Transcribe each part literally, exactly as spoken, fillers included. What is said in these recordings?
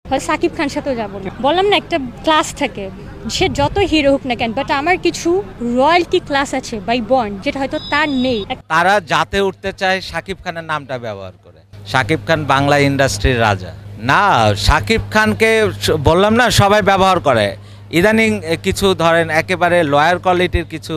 সাকিব খান সাথেও যাবো না, বললাম না একটা ক্লাস থাকে, সে যত হিরো হোক না কেন, বাট আমার কিছু রয়্যালটি ক্লাস আছে বাই বন্ড, যেটা হয়তো তার নেই। তারা যাতে উঠতে চায় সাকিব খানের নামটা ব্যবহার করে। সাকিব খান বাংলা ইন্ডাস্ট্রির রাজা না, সাকিব খানকে বললাম না সবাই ব্যবহার করে। ইদানিং কিছু ধরেন একেবারে লয়ার কোয়ালিটির কিছু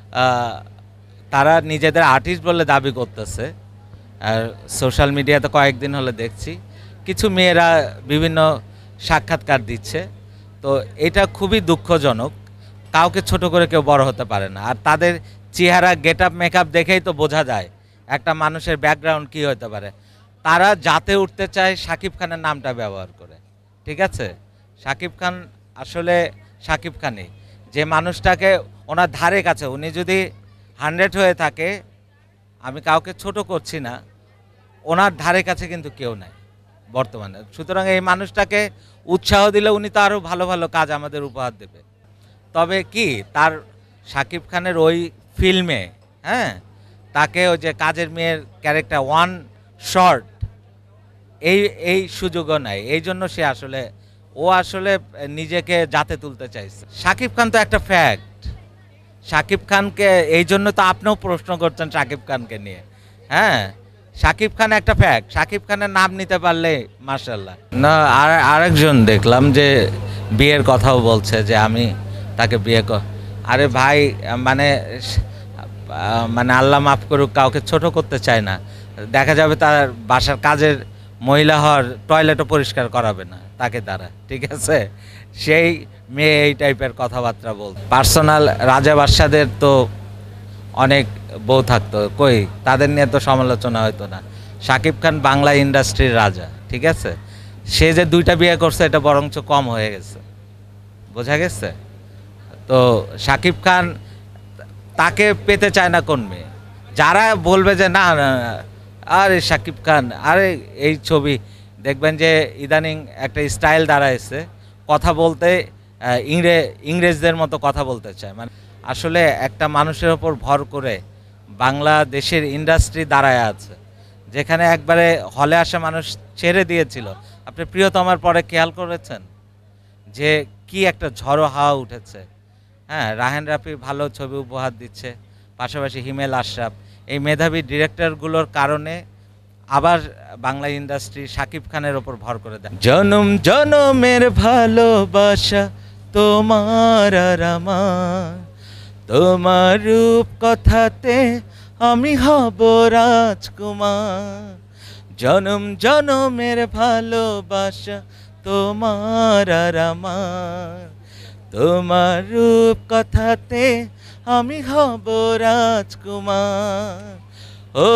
তারা নিজেদের আর্টিস্ট বলে দাবি করতেছে, আর সোশ্যাল মিডিয়াতে কয়েকদিন হলে দেখছি কিছু মেয়েরা বিভিন্ন সাক্ষাৎকার দিচ্ছে। তো এটা খুবই দুঃখজনক, কাউকে ছোট করে কেউ বড় হতে পারে না। আর তাদের চেহারা গেট আপ মেকআপ দেখেই তো বোঝা যায় একটা মানুষের ব্যাকগ্রাউন্ড কী হতে পারে। তারা যাতে উঠতে চায় সাকিব খানের নামটা ব্যবহার করে, ঠিক আছে? সাকিব খান আসলে সাকিব খানই, যে মানুষটাকে ওনার ধারে কাছে, উনি যদি হান্ড্রেড হয়ে থাকে, আমি কাউকে ছোট করছি না, ওনার ধারে কাছে কিন্তু কেউ নাই বর্তমানে। সুতরাং এই মানুষটাকে উৎসাহ দিলে উনি তো আরও ভালো ভালো কাজ আমাদের উপহার দেবে। তবে কি তার সাকিব খানের ওই ফিল্মে, হ্যাঁ, তাকে ওই যে কাজের মেয়ের ক্যারেক্টার ওয়ান শর্ট, এই এই সুযোগও নাই। এই জন্য সে আসলে ও আসলে নিজেকে যাতে তুলতে চাইছে। সাকিব খান তো একটা ফ্যাক্ট। সাকিব খানকে এই জন্য তো আপনিও প্রশ্ন করছেন সাকিব খানকে নিয়ে, হ্যাঁ, সাকিব খান একটা ফ্যাক্ট। সাকিব খানের নাম নিতে পারলে মাশাআল্লাহ। না, আর আরেকজন দেখলাম যে বিয়ের কথাও বলছে যে আমি তাকে বিয়ে কর। আরে ভাই, মানে মানে আল্লাহ মাফ করুক, কাউকে ছোট করতে চায় না। দেখা যাবে তার বাসার কাজের মহিলা হওয়ার টয়লেটও পরিষ্কার করাবে না তাকে দ্বারা, ঠিক আছে? সেই মেয়ে এই টাইপের কথাবার্তা বল। পার্সোনাল রাজা বাদশাদের তো অনেক বউ থাকতো, কই তাদের নিয়ে তো সমালোচনা হতো না। সাকিব খান বাংলা ইন্ডাস্ট্রির রাজা, ঠিক আছে? সে যে দুইটা বিয়ে করছে এটা বরঞ্চ কম হয়ে গেছে, বোঝা গেছে? তো সাকিব খান তাকে পেতে চায় না কোন মেয়ে? যারা বলবে যে না আরে সাকিব খান, আরে এই ছবি দেখবেন যে ইদানিং একটা স্টাইল দাঁড়াইছে, কথা বলতে ইংরে ইংরেজদের মতো কথা বলতে চায়। মানে আসলে একটা মানুষের ওপর ভর করে বাংলাদেশের ইন্ডাস্ট্রি দাঁড়ায় আছে, যেখানে একবারে হলে আসা মানুষ ছেড়ে দিয়েছিল। আপনি প্রিয়তমার পরে খেয়াল করেছেন যে কি একটা ঝড়ো হাওয়া উঠেছে? হ্যাঁ, রাহেন রাফি ভালো ছবি উপহার দিচ্ছে, পাশাপাশি হিমেল আশরাফ, এই মেধাবী ডিরেক্টরগুলোর কারণে আবার বাংলা ইন্ডাস্ট্রি সাকিব খানের ওপর ভর করে দেয়। জনম জনমের ভালোবাসা তোমার আর আমার, তোমার রূপ কথাতে আমি হব রাজকুমার। জনম জনমের ভালোবাসা তোমার আর আমার, তোমার রূপ কথাতে আমি হব রাজকুমার। ও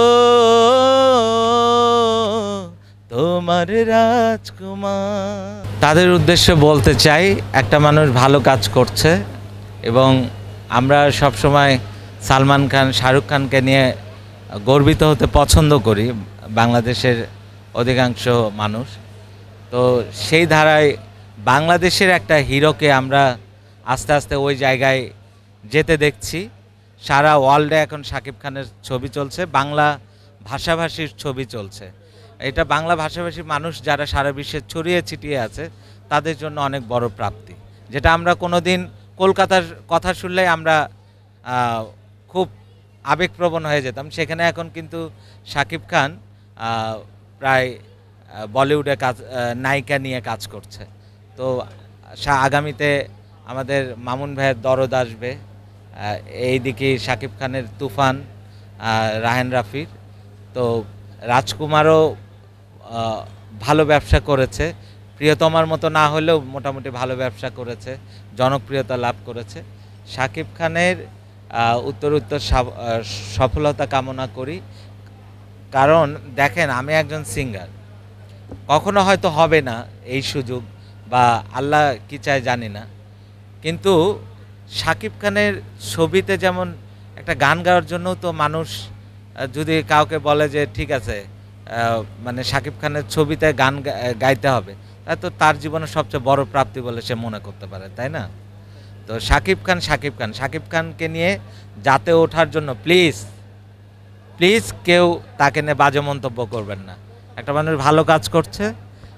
তোমার রাজকুমার। তাদের উদ্দেশ্যে বলতে চাই, একটা মানুষ ভালো কাজ করছে এবং আমরা সবসময় সালমান খান, শাহরুখ খানকে নিয়ে গর্বিত হতে পছন্দ করি বাংলাদেশের অধিকাংশ মানুষ। তো সেই ধারায় বাংলাদেশের একটা হিরোকে আমরা আস্তে আস্তে ওই জায়গায় যেতে দেখছি। সারা ওয়ার্ল্ডে এখন সাকিব খানের ছবি চলছে, বাংলা ভাষাভাষীর ছবি চলছে। এটা বাংলা ভাষাভাষী মানুষ যারা সারা বিশ্বে ছড়িয়ে ছিটিয়ে আছে তাদের জন্য অনেক বড় প্রাপ্তি, যেটা আমরা কোনো দিন কলকাতার কথা শুনলেই আমরা খুব আবেগপ্রবণ হয়ে যেতাম, সেখানে এখন কিন্তু সাকিব খান প্রায় বলিউডে কাজ নায়িকা নিয়ে কাজ করছে। তো আগামীতে আমাদের মামুন ভাইয়ের দরদ আসবে, এইদিকে সাকিব খানের তুফান, রাহেন রাফির। তো রাজকুমারও ভালো ব্যবসা করেছে, প্রিয়তমার মতো না হলেও মোটামুটি ভালো ব্যবসা করেছে, জনপ্রিয়তা লাভ করেছে। সাকিব খানের উত্তর উত্তর সফলতা কামনা করি। কারণ দেখেন, আমি একজন সিঙ্গার, কখনো হয়তো হবে না এই সুযোগ, বা আল্লাহ কি চায় জানি না, কিন্তু সাকিব খানের ছবিতে যেমন একটা গান গাওয়ার জন্য তো মানুষ যদি কাউকে বলে যে ঠিক আছে মানে সাকিব খানের ছবিতে গান গাইতে হবে, তা তো তার জীবনের সবচেয়ে বড় প্রাপ্তি বলে সে মনে করতে পারে, তাই না? তো সাকিব খান সাকিব খান সাকিব খানকে নিয়ে যাতে ওঠার জন্য প্লিজ প্লিজ কেউ তাকে নিয়ে বাজে মন্তব্য করবেন না। একটা মানুষ ভালো কাজ করছে,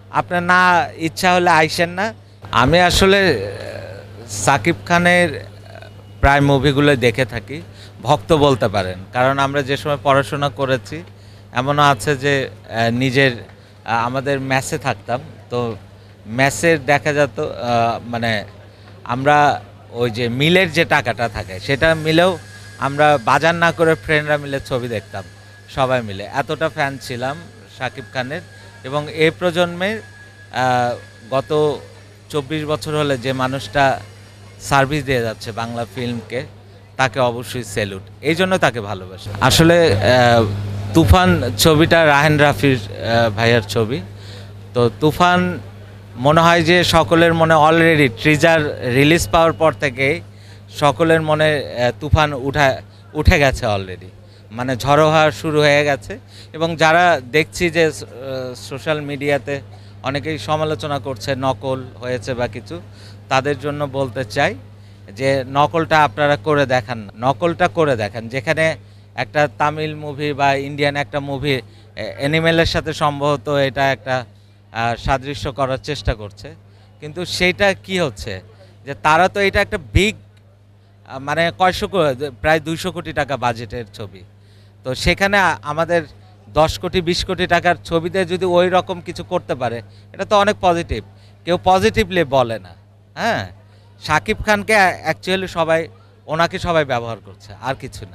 আপনার না ইচ্ছা হলে আইসেন না। আমি আসলে আহ, সাকিব খানের আহ, প্রায় মুভিগুলো দেখে থাকি, ভক্ত বলতে পারেন, কারণ আমরা যে সময় পড়াশোনা করেছি এমনও আছে যে আহ, নিজের আহ, আমাদের ম্যাসে থাকতাম, তো ম্যাসের দেখা যেত আহ, মানে আমরা ওই যে মিলের যে টাকাটা থাকে সেটা মিলেও আমরা বাজার না করে ফ্রেন্ডরা মিলে ছবি দেখতাম সবাই মিলে, এতটা ফ্যান ছিলাম শাকিব খানের। এবং এই প্রজন্মের আহ, গত চব্বিশ বছর হলে যে মানুষটা সার্ভিস দিয়ে যাচ্ছে বাংলা ফিল্মকে, তাকে অবশ্যই স্যালুট, এই জন্য তাকে ভালোবাসে। আসলে আহ, তুফান ছবিটা রাহেন রাফির আহ, ভাইয়ার ছবি, তো তুফান মনে হয় যে সকলের মনে অলরেডি ট্রিজার রিলিজ পাওয়ার পর থেকে সকলের মনে আহ, তুফান উঠা উঠে গেছে অলরেডি, মানে ঝড়ো হওয়া শুরু হয়ে গেছে। এবং যারা দেখছি যে সোশ্যাল মিডিয়াতে অনেকেই সমালোচনা করছে নকল হয়েছে বা কিছু, তাদের জন্য বলতে চাই যে নকলটা আপনারা করে দেখান না, নকলটা করে দেখান। যেখানে একটা তামিল মুভি বা ইন্ডিয়ান একটা মুভি অ্যানিমেলের সাথে সম্ভবত এটা একটা আহ, সাদৃশ্য করার চেষ্টা করছে, কিন্তু সেইটা কি হচ্ছে যে তারা তো এটা একটা বিগ মানে কয়শো কো- প্রায় দুইশো কোটি টাকা বাজেটের ছবি, তো সেখানে আ- আমাদের দশ কোটি বিশ কোটি টাকার ছবিতে যদি ওই রকম কিছু করতে পারে, এটা তো অনেক পজিটিভ। কেউ পজিটিভলি বলে না। হ্যাঁ, শাকিব খানকে অ্যাকচুয়ালি সবাই, ওনাকে সবাই ব্যবহার করছে, আর কিছু না।